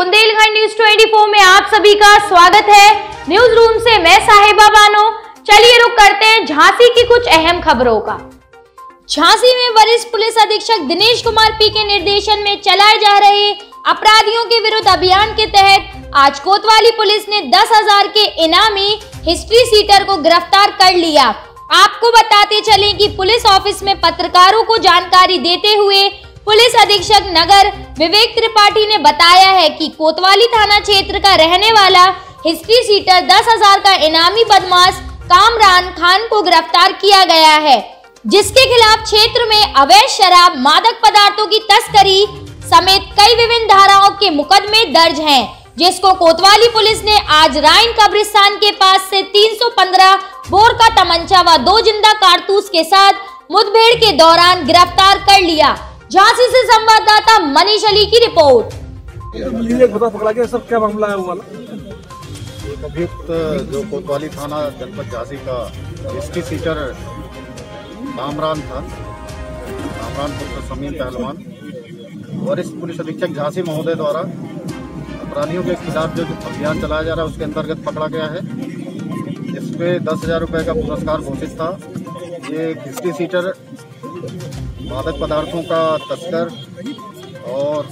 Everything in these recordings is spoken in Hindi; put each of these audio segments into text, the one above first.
बुंदेलखंड न्यूज 24 में आप सभी का स्वागत है। न्यूज रूम से मैं साहिबा बानो। चलिए रुक करते हैं झांसी की कुछ अहम खबरों का। झांसी में वरिष्ठ पुलिस अधीक्षक दिनेश कुमार पी के निर्देशन में चलाए जा रहे अपराधियों के विरुद्ध अभियान के तहत आज कोतवाली पुलिस ने 10,000 के इनामी हिस्ट्री सीटर को गिरफ्तार कर लिया। आपको बताते चलें कि पुलिस ऑफिस में पत्रकारों को जानकारी देते हुए पुलिस अधीक्षक नगर विवेक त्रिपाठी ने बताया है कि कोतवाली थाना क्षेत्र का रहने वाला हिस्ट्री सीटर 10,000 का इनामी बदमाश कामरान खान को गिरफ्तार किया गया है, जिसके खिलाफ क्षेत्र में अवैध शराब, मादक पदार्थों की तस्करी समेत कई विभिन्न धाराओं के मुकदमे दर्ज हैं, जिसको कोतवाली पुलिस ने आज राइन कब्रिस्तान के पास से 315 बोर का तमंचा व 2 जिंदा कारतूस के साथ मुठभेड़ के दौरान गिरफ्तार कर लिया। झांसी से संवाददाता मनीष अली की रिपोर्ट। सब क्या मामला है वाला? अभियुक्त जो कोतवाली थाना जनपद झांसी का हिस्ट्री सीटर कामरान था, कामरान पुत्र समीर पहलवान, वरिष्ठ पुलिस अधीक्षक झांसी महोदय द्वारा अपराधियों के खिलाफ जो अभियान चलाया जा रहा है उसके अंतर्गत पकड़ा गया है। इस पे 10,000 रुपये का पुरस्कार घोषित था। ये हिस्ट्री सीटर मादक पदार्थों का तस्कर और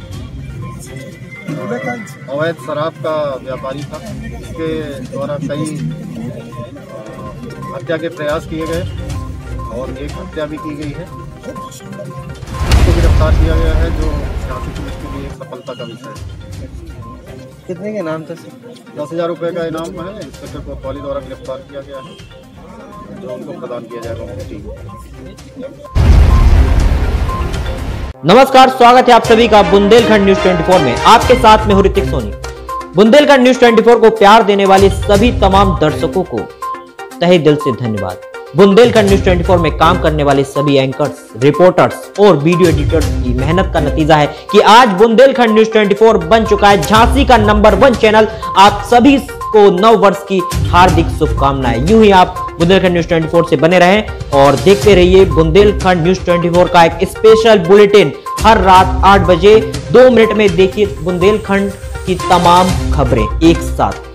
अवैध शराब का व्यापारी था। इसके द्वारा कई हत्या के प्रयास किए गए और एक हत्या भी की गई है। इसको गिरफ्तार किया गया है, जो झांसी पुलिस के लिए एक सफलता का विषय है। कितने के इनाम थे? 10,000 रुपये का इनाम है। इंस्पेक्टर कोतवाली द्वारा गिरफ्तार किया गया है, जो उनको प्रदान किया जाएगा। नमस्कार, स्वागत है आप सभी का बुंदेलखंड न्यूज 24 में। आपके साथ में हूं ऋतिक सोनी। बुंदेलखंड न्यूज 24 को प्यार देने वाले सभी तमाम दर्शकों को तहे दिल से धन्यवाद। बुंदेलखंड न्यूज 24 में काम करने वाले सभी एंकर्स, रिपोर्टर्स और वीडियो एडिटर्स की मेहनत का नतीजा है कि आज बुंदेलखंड न्यूज 24 बन चुका है झांसी का नंबर 1 चैनल। आप सभी को नव वर्ष की हार्दिक शुभकामनाएं। यूं ही आप बुंदेलखंड न्यूज 24 से बने रहें और देखते रहिए बुंदेलखंड न्यूज 24 का एक स्पेशल बुलेटिन हर रात 8 बजे 2 मिनट में। देखिए बुंदेलखंड की तमाम खबरें एक साथ।